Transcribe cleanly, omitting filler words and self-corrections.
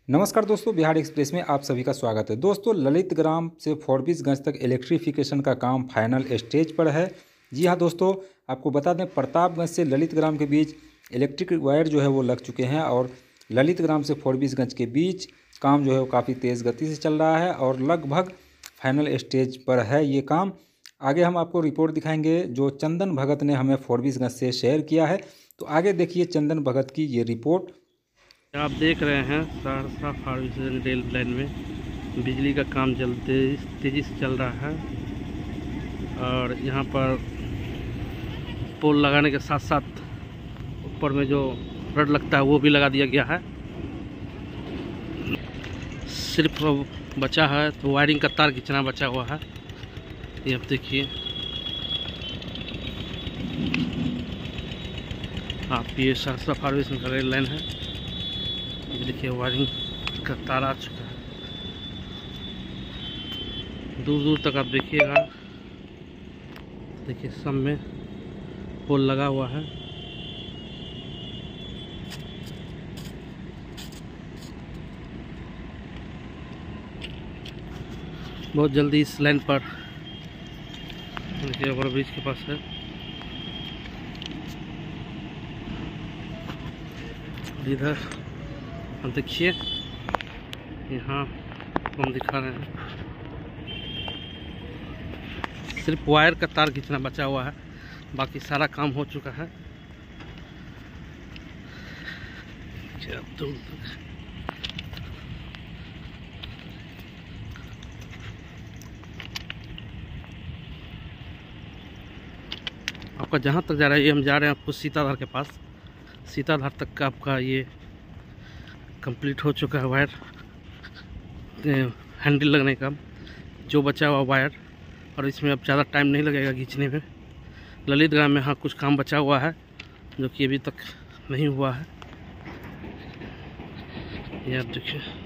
नमस्कार दोस्तों, बिहार एक्सप्रेस में आप सभी का स्वागत है। दोस्तों, ललित ग्राम से फोरबिसगंज तक इलेक्ट्रिफिकेशन का काम फाइनल स्टेज पर है। जी हाँ दोस्तों, आपको बता दें प्रतापगंज से ललित ग्राम के बीच इलेक्ट्रिक वायर जो है वो लग चुके हैं और ललित ग्राम से फोरबिसगंज के बीच काम जो है वो काफ़ी तेज़ गति से चल रहा है और लगभग फाइनल स्टेज पर है ये काम। आगे हम आपको रिपोर्ट दिखाएंगे जो चंदन भगत ने हमें फोरबिसगंज से शेयर किया है। तो आगे देखिए चंदन भगत की ये रिपोर्ट। आप देख रहे हैं सहरसा फारबिसगंज रेल लाइन में बिजली का काम तेज़ी से चल रहा है और यहाँ पर पोल लगाने के साथ साथ ऊपर में जो रड लगता है वो भी लगा दिया गया है। सिर्फ बचा है तो वायरिंग का तार खींचना बचा हुआ है। ये आप देखिए, आप ये सहरसा फारबिसगंज का रेल लाइन है। देखिए वायरिंग का तार आ चुका है, दूर दूर तक आप देखिएगा। देखिए सब में पोल लगा हुआ है। बहुत जल्दी इस लाइन पर देखिए ओवर ब्रिज के पास है। इधर हम देखिए, यहाँ हम दिखा रहे हैं सिर्फ वायर का तार खींचना बचा हुआ है, बाकी सारा काम हो चुका है। आपका जहाँ तक जा रहा है, ये हम जा रहे हैं आपको सीताधार के पास। सीताधार तक का आपका ये कंप्लीट हो चुका है वायर हैंडल लगने का, जो बचा हुआ वायर, और इसमें अब ज़्यादा टाइम नहीं लगेगा खींचने में। ललित ग्राम में हाँ कुछ काम बचा हुआ है जो कि अभी तक नहीं हुआ है। ये आप देखिए।